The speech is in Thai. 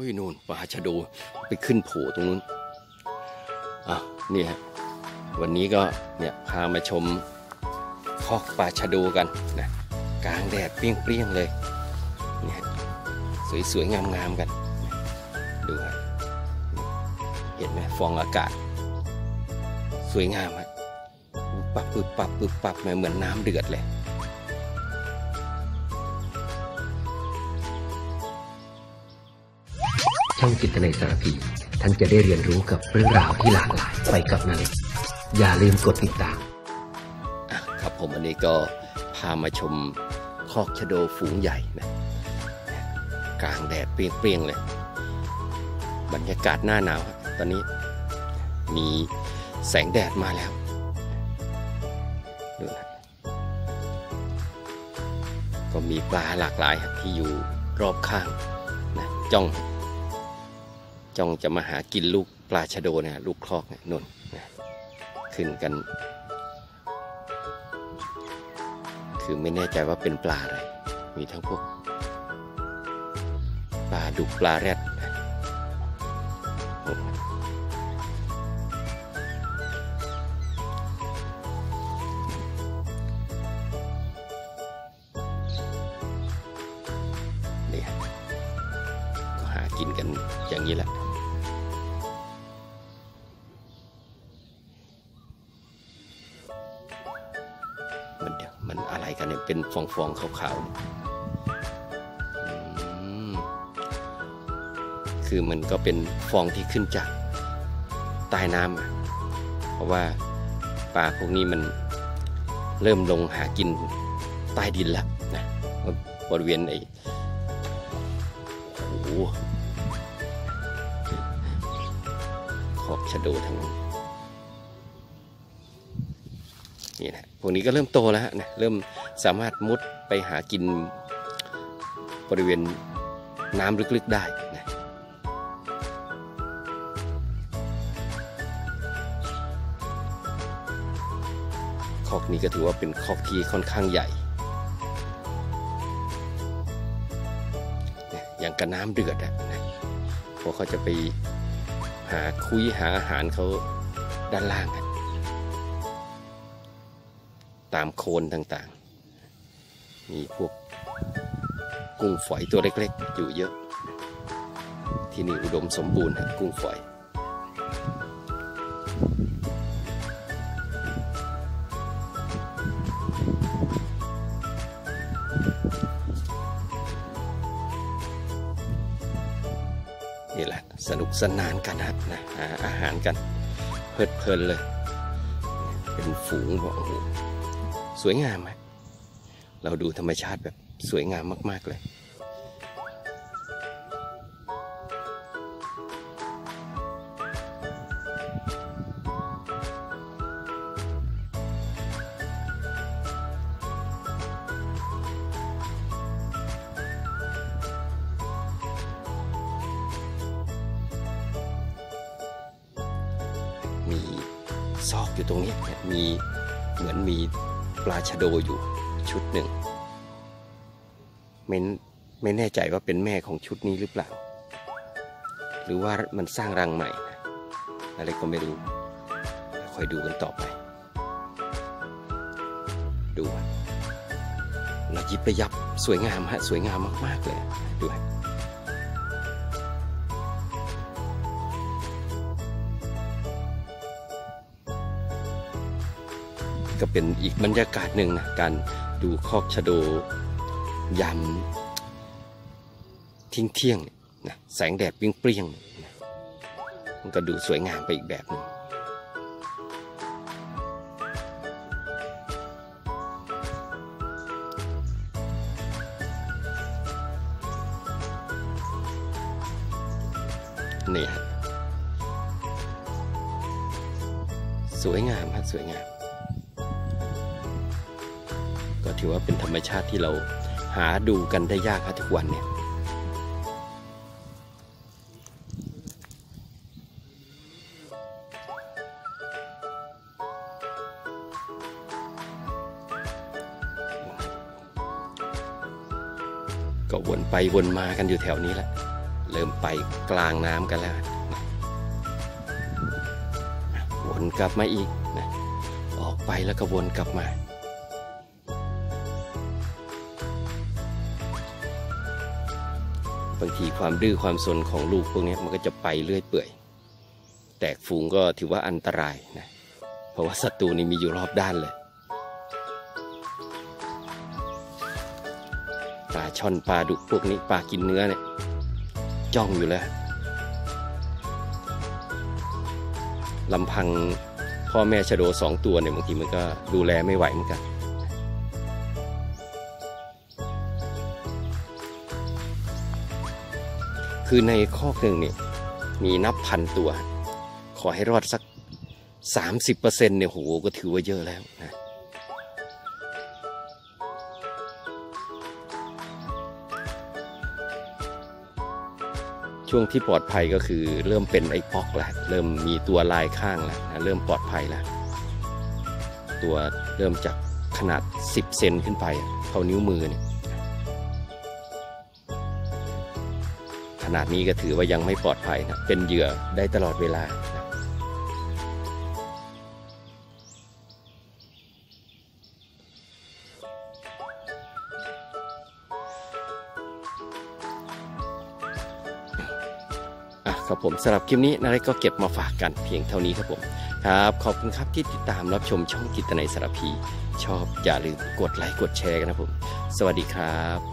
ยนู่นปลาชะโดไปขึ้นโผล่ตรงนู้นนี่ฮะวันนี้ก็เนี่ยพามาชมคอกปลาชะโดกันนะกลางแดดเปรี้ยงๆเลยเนี่ยสวยๆงามๆกันดูฮะเห็นไหมฟองอากาศสวยงามฮะปับปึ๊บปับปึ๊บปับเหมือนน้ำเดือดเลยช่องจิตนาสารพีท่านจะได้เรียนรู้กับเรื่องราวที่หลากหลายไปกับนาเล็กอย่าลืมกดติดตามครับผมอันนี้ก็พามาชมคอกชะโดฝูงใหญ่นะกลางแดดเปรี้ยงๆเลยบรรยากาศหน้าหนาวตอนนี้มีแสงแดดมาแล้วดูนะก็มีปลาหลากหลายที่อยู่รอบข้างนะจ้องจะมาหากินลูกปลาชะโดนะลูกคลอกนนนะขึ้นกันคือไม่แน่ใจว่าเป็นปลาอะไรมีทั้งพวกปลาดุกปลาแรดนี่ก็หากินกันอย่างนี้แหละมันอะไรกันเนี่ยเป็นฟองๆขาวๆคือมันก็เป็นฟองที่ขึ้นจากใต้น้ำเพราะว่าปลาพวกนี้มันเริ่มลงหากินใต้ดินแล้วนะบริเวณขอบชะโดทั้งนี่นะพวกนี้ก็เริ่มโตแล้วนะเริ่มสามารถมุดไปหากินบริเวณน้ำลึกๆได้นะคอกนี้ก็ถือว่าเป็นคอกที่ค่อนข้างใหญ่อย่างกับน้ำเดือดนะเพราะเขาจะไปหาอาหารเขาด้านล่างกันตามโคนต่างๆมีพวกกุ้งฝอยตัวเล็กๆอยู่เยอะที่นี่อุดมสมบูรณ์กุ้งฝอยนี่แหละสนุกสนานกันนะหาอาหารกันเพลิดเพลินเลยเป็นฝูงบอกสวยงามไหมเราดูธรรมชาติแบบสวยงามมากๆเลยมีซอกอยู่ตรงนี้มีเหมือนมีปลาชะโดอยู่ชุดหนึ่งไม่แน่ใจว่าเป็นแม่ของชุดนี้หรือเปล่าหรือว่ามันสร้างรังใหม่อะไรก็ไม่รู้คอยดูกันต่อไปดูระยิบระยับสวยงามสวยงามมากๆเลยดูก็เป็นอีกบรรยากาศหนึ่งนะการดูคอกชะโดยามเที่ยงนะแสงแดดเปรี้ยงๆนะมันก็ดูสวยงามไปอีกแบบหนึ่งนี่ฮะสวยงามสวยงามก็ถือว่าเป็นธรรมชาติที่เราหาดูกันได้ยากทุกวันเนี่ยก็วนไปวนมากันอยู่แถวนี้แหละเริ่มไปกลางน้ำกันแล้ววนกลับมาอีกนะออกไปแล้วก็วนกลับมาบางทีความดื้อความซนของลูกพวกนี้มันก็จะไปเรื่อยเปื่อยแตกฝูงก็ถือว่าอันตรายนะเพราะว่าศัตรูนี่มีอยู่รอบด้านเลยปลาช่อนปลาดุกพวกนี้ปลากินเนื้อเนี่ยจ้องอยู่แล้วลำพังพ่อแม่ชะโด2 ตัวเนี่ยบางทีมันก็ดูแลไม่ไหวเหมือนกันคือในคอกหนึ่งเนี่ยมีนับพันตัวขอให้รอดสัก 30% เนี่ยโหก็ถือว่าเยอะแล้วนะช่วงที่ปลอดภัยก็คือเริ่มเป็นไอ้ป๊อกแล้วเริ่มมีตัวลายข้างแล้วนะเริ่มปลอดภัยแล้วตัวเริ่มจากขนาด10 เซนขึ้นไปเท่านิ้วมือเนี่ยขนาดนี้ก็ถือว่ายังไม่ปลอดภัยนะเป็นเหยื่อได้ตลอดเวลาครับผมสำหรับคลิปนี้นาเล็กก็เก็บมาฝากกันเพียงเท่านี้ครับผมครับขอบคุณครับที่ติดตามรับชมช่องกิตนัยสารพีชอบอย่าลืมกดไลค์กดแชร์กันนะผมสวัสดีครับ